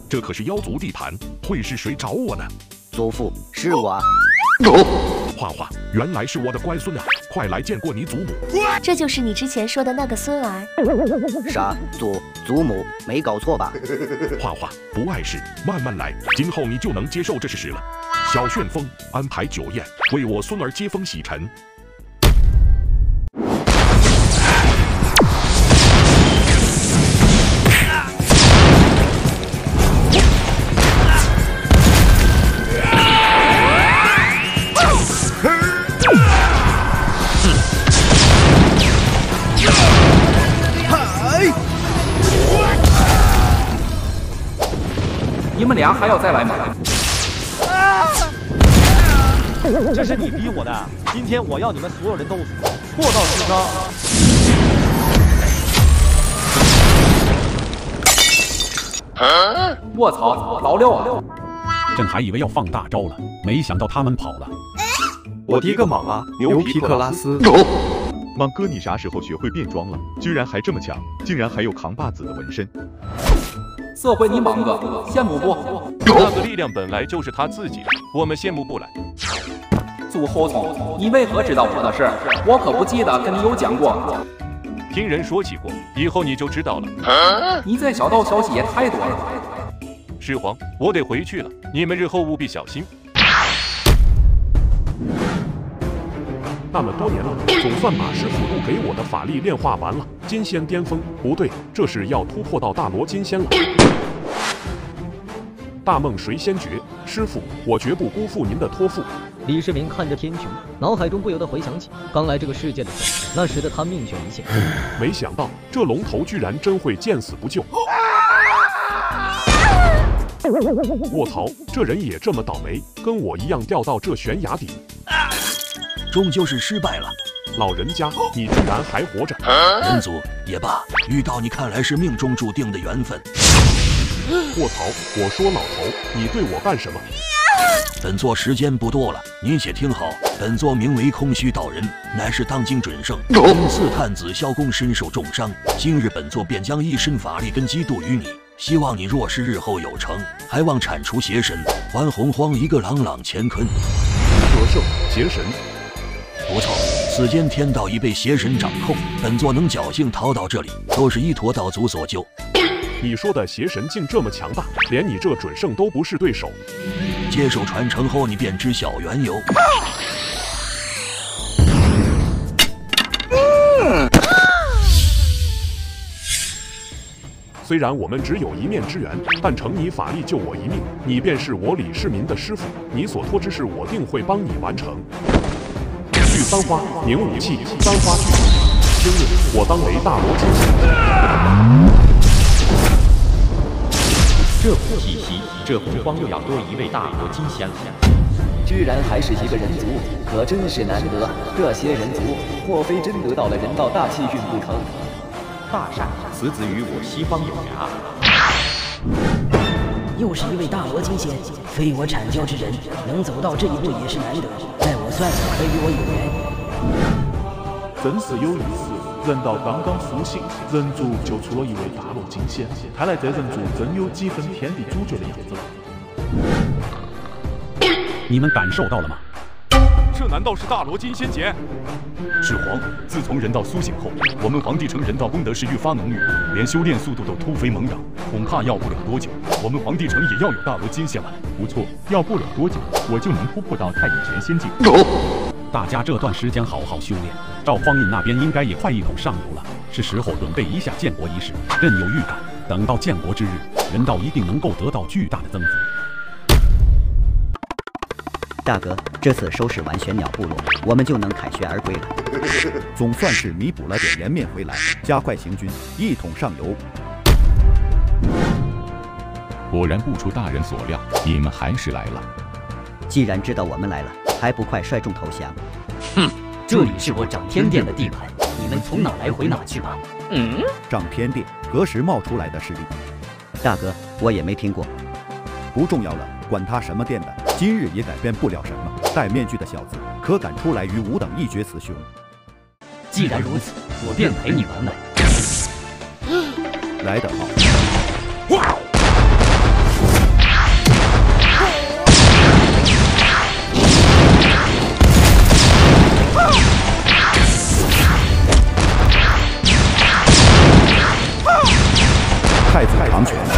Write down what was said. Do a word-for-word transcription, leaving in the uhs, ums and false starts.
这可是妖族地盘，会是谁找我呢？ 祖父，是我啊。 画画，原来是我的乖孙啊！快来见过你祖母。 这就是你之前说的那个孙儿。 啥？祖祖母？没搞错吧？ 画画，不碍事，慢慢来，今后你就能接受这事实了。小旋风安排酒宴，为我孙儿接风洗尘。 你们俩还要再来吗？ 这是你逼我的！今天我要你们所有人都死，破道智商！ 卧槽，老六啊！ 朕还以为要放大招了，没想到他们跑了。 我第一个莽啊，牛皮克拉斯。 莽哥，你啥时候学会变装了？居然还这么强，竟然还有扛把子的纹身。 这回你莽哥羡慕不？ 那个力量本来就是他自己的，我们羡慕不来。 祖后聪，你为何知道我的事？我可不记得跟你有讲过。 听人说起过，以后你就知道了。 啊、你在小道消息也太多了。 始皇，我得回去了，你们日后务必小心。 那么多年了，总算把师傅录给我的法力炼化完了。金仙巅峰，不对，这是要突破到大罗金仙了。大梦谁先觉？师傅，我绝不辜负您的托付。 李世民看着天穹，脑海中不由得回想起刚来这个世界的时候，那时的他命悬一线。 没想到这龙头居然真会见死不救。卧槽，这人也这么倒霉，跟我一样掉到这悬崖底。 终究是失败了。 老人家，你居然还活着！ 人族也罢，遇到你看来是命中注定的缘分。 卧槽！我说老头，你对我干什么？ 本座时间不多了，您且听好。本座名为空虚道人，乃是当今准圣。因四太子萧公身受重伤，今日本座便将一身法力根基渡于你。希望你若是日后有成，还望铲除邪神，还洪荒一个朗朗乾坤。 得胜，邪神。 不错，此间天道已被邪神掌控，本座能侥幸逃到这里，都是依托道祖所救。 你说的邪神竟这么强大，连你这准圣都不是对手。 接受传承后，你便知晓缘由。 虽然我们只有一面之缘，但承你法力救我一命，你便是我李世民的师傅，你所托之事，我定会帮你完成。聚三花，凝武器，三花聚。今日我当为大罗金仙。 这股气息，这洪荒又要多一位大罗金仙了。 居然还是一个人族，可真是难得。这些人族，莫非真得到了人道大气运不成？ 大善，此子与我西方有缘啊！ 又是一位大罗金仙，非我阐教之人，能走到这一步也是难得。在我算可与我有缘。真是有意思，人道刚刚苏醒，人族就出了一位大罗金仙，看来这人族真有几分天地主角的样子了。 你们感受到了吗？ 这难道是大罗金仙劫？ 始皇，自从人道苏醒后，我们皇帝城人道功德是愈发浓郁，连修炼速度都突飞猛长，恐怕要不了多久，我们皇帝城也要有大罗金仙了。 不错，要不了多久，我就能突破到太乙全仙境。 大家这段时间好好修炼，赵匡胤那边应该也快一统上游了，是时候准备一下建国仪式。朕有预感，等到建国之日，人道一定能够得到巨大的增幅。 大哥，这次收拾完玄鸟部落，我们就能凯旋而归了。 总算是弥补了点颜面回来，加快行军，一统上游。 果然不出大人所料，你们还是来了。 既然知道我们来了，还不快率众投降？ 哼，这里是我掌天殿的地盘，你们从哪来回哪去吧。 嗯，掌天殿何时冒出来的势力？ 大哥，我也没听过。 不重要了，管他什么殿的，今日也改变不了什么。戴面具的小子，可敢出来与吾等一决雌雄？ 既然如此，我便陪你玩玩。 来得好！ 太子长拳。